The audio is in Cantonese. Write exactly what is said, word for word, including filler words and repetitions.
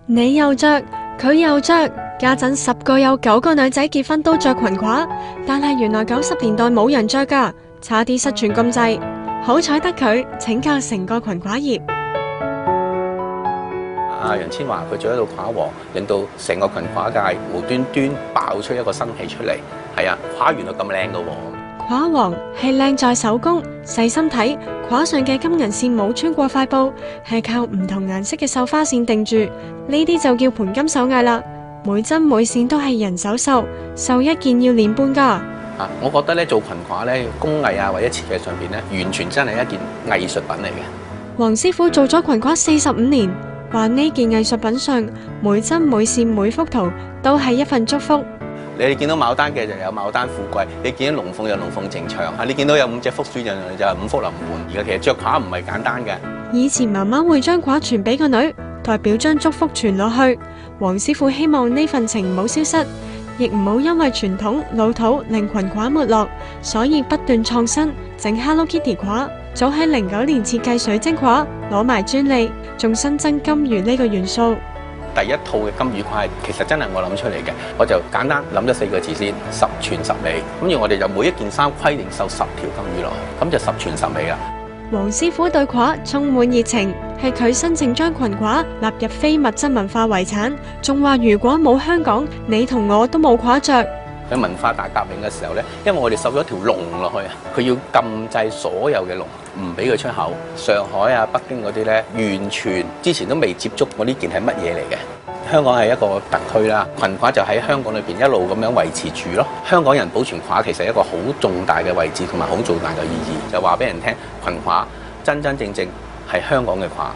你又着，佢又着，家陣十個有九個女仔結婚都着裙褂，但係原來九十年代冇人着㗎，差啲失傳咁滯。好彩得佢拯救成個裙褂業。 阿楊千嬅佢做一道褂王，令到成個裙褂界無端端爆出一個新氣出嚟。係啊，褂原來咁靚㗎喎！ 褂王係靚在手工，細心睇褂上嘅金銀線冇穿過塊布，係靠唔同顏色嘅繡花線定住，呢啲就叫盤金手藝啦。每針每線都係人手繡，繡一件要年半㗎。 啊，我覺得咧做裙褂咧工藝啊或者設計上邊咧，完全真係一件藝術品嚟嘅。 黃師傅做咗裙褂四十五年，話呢件藝術品上每針每線每幅圖都係一份祝福。 你哋見到牡丹嘅就有牡丹富貴，你見到龍鳳有龍鳳呈祥，啊你見到有五隻福鼠就就係五福臨門。而家其實着褂唔係簡單嘅。 以前媽媽會將褂傳俾個女，代表將祝福傳落去。黃師傅希望呢份情唔好消失，亦唔好因為傳統老土令裙褂沒落，所以不斷創新，整 Hello Kitty 褂。早喺零九年設計水晶褂，攞埋專利，仲新增金魚呢個元素。 第一套嘅金魚褂其實真係我諗出嚟嘅，我就簡單諗咗四個字先：十全十美。咁而我哋就每一件衫規定繡十條金魚落去，咁就十全十美啦。 黃師傅對褂充滿熱情，係佢申請將裙褂納入非物質文化遺產，仲話如果冇香港，你同我都冇褂着。 喺文化大革命嘅時候呢，因為我哋繡咗條龍落去啊，佢要禁制所有嘅龍，唔俾佢出口。上海啊、北京嗰啲呢，完全之前都未接觸過呢件係乜嘢嚟嘅。香港係一個特區啦，裙褂就喺香港裏邊一路咁樣維持住咯。香港人保存褂其實係一個好重大嘅位置同埋好重大嘅意義，就話俾人聽，裙褂真真正正係香港嘅褂。